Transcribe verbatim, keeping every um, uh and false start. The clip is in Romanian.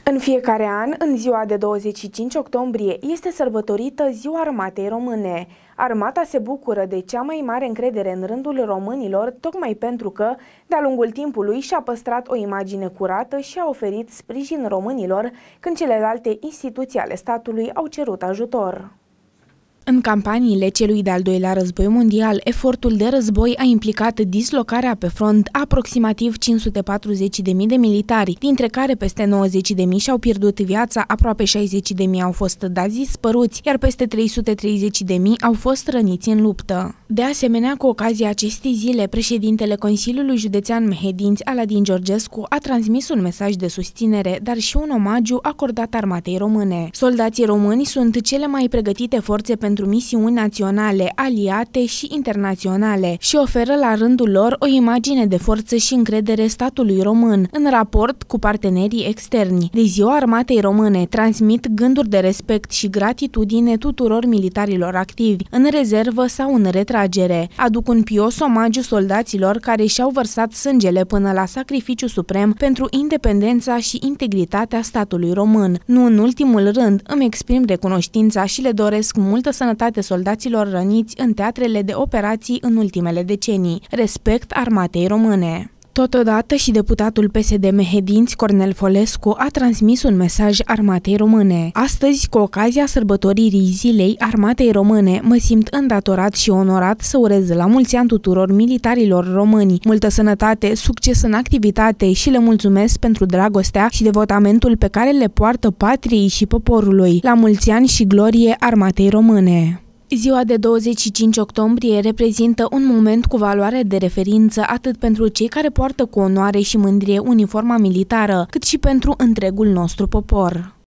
În fiecare an, în ziua de douăzeci și cinci octombrie, este sărbătorită Ziua Armatei Române. Armata se bucură de cea mai mare încredere în rândul românilor, tocmai pentru că, de-a lungul timpului, și-a păstrat o imagine curată și a oferit sprijin românilor când celelalte instituții ale statului au cerut ajutor. În campaniile celui de-al doilea război mondial, efortul de război a implicat dislocarea pe front a aproximativ cinci sute patruzeci de mii de militari, dintre care peste nouăzeci de mii și-au pierdut viața, aproape șaizeci de mii au fost dați dispăruți, iar peste trei sute treizeci de mii au fost răniți în luptă. De asemenea, cu ocazia acestei zile, președintele Consiliului Județean Mehedinți, Aladin Georgescu, a transmis un mesaj de susținere, dar și un omagiu acordat armatei române. Soldații români sunt cele mai pregătite forțe pentru pentru misiuni naționale, aliate și internaționale și oferă la rândul lor o imagine de forță și încredere statului român, în raport cu partenerii externi. De Ziua Armatei Române transmit gânduri de respect și gratitudine tuturor militarilor activi, în rezervă sau în retragere. Aduc un pios omagiu soldaților care și-au vărsat sângele până la sacrificiu suprem pentru independența și integritatea statului român. Nu în ultimul rând, îmi exprim recunoștința și le doresc multă sănătate soldaților răniți în teatrele de operații în ultimele decenii. Respect Armatei Române. Totodată și deputatul P S D Mehedinți, Cornel Folescu, a transmis un mesaj Armatei Române. Astăzi, cu ocazia sărbătoririi Zilei Armatei Române, mă simt îndatorat și onorat să urez la mulți ani tuturor militarilor români multă sănătate, succes în activitate și le mulțumesc pentru dragostea și devotamentul pe care le poartă patriei și poporului. La mulți ani și glorie Armatei Române! Ziua de douăzeci și cinci octombrie reprezintă un moment cu valoare de referință atât pentru cei care poartă cu onoare și mândrie uniforma militară, cât și pentru întregul nostru popor.